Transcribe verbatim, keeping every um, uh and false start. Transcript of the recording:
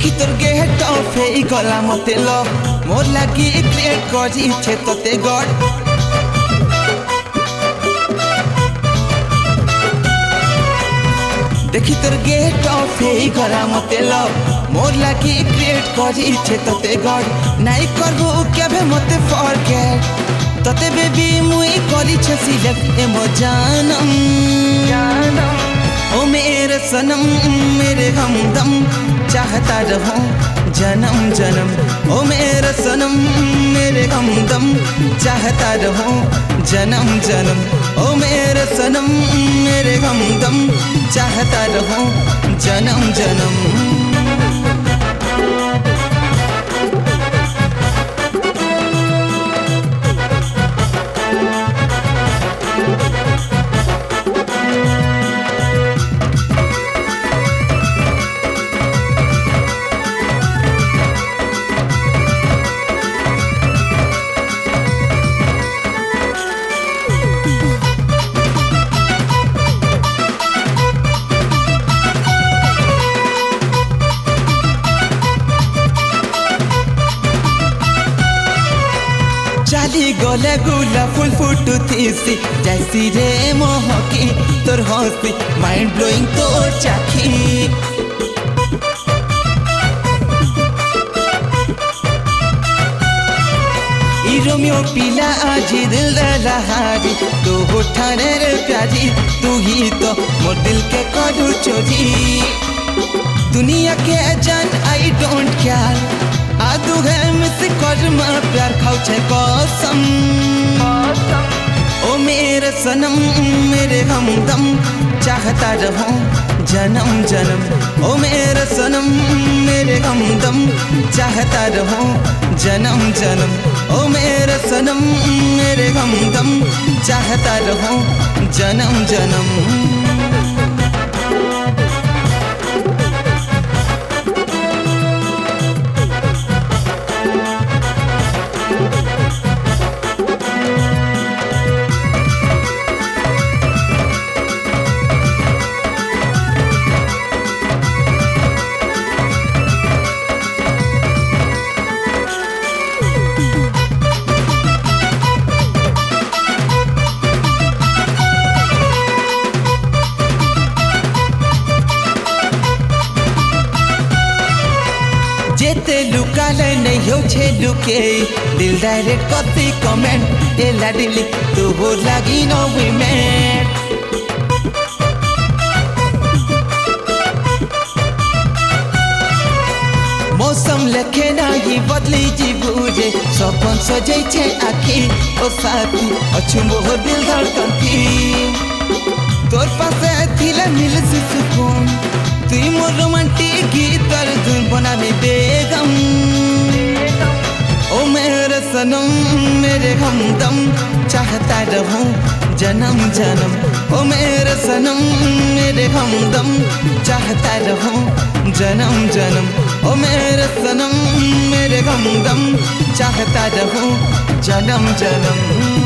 देखी तोर gate of हे गला मते लो मोर लागी क्रिएट करी छे तोते गड देखी तोर गेट ऑफ हे गला मते लो मोर लागी क्रिएट करी छे तोते गड नाइ करबो केबे मते फॉरगेट तोते बेबी मुई करी छे सिलेक्ट ए मो जानम जानम ओ मेरे सनम मेरे हमदम चाहता रहूं जन्म जन्म ओ मेरे सनम मेरे हमदम चाहता रहूं जन्म जन्म ओ मेरे सनम मेरे हमदम चाहता रहूं जन्म जन्म चाली गले गुला फुल फुटू थीसी जैसी रे मोहकी तोर हंसी माइंड ब्लोइंग तोर चाखी ई रोमियो पीला आजी दिल लहारी तू उठाने रे प्यारी तू ही तो मोर दिल के करू चोरी दुनिया के जान आई डोंट केयर आदू है मिस कर्मा प्यार खाऊ छे कसम ओ मेरे सनम मेरे हमदम चाहता रहूं जन्म जन्म ओ मेरे सनम मेरे हमदम चाहता रहूं जन्म जन्म ओ मेरे सनम मेरे हमदम चाहता रहूं जन्म जन्म जेते लुकाले नहीं हो छे लुके दिल डायरेक्ट कति कमेंट ए लाडिली तू हो लागी नो वी मेट मौसम लेखे नाही बदली जीबुरे सपन सजै छे आखी ओ साथी अछुमो हो दिल धड़कन तोर पासे थिले मिल सुकून तुई मोर रोमांटिक गीतर धुन बनावी बेगम ओ मेरे सनम मेरे हमदम चाहता रहूं जन्म जन्म ओ मेरे सनम मेरे हमदम चाहता रहूं जन्म जन्म ओ मेरे सनम मेरे हमदम चाहता रहूं जन्म जन्म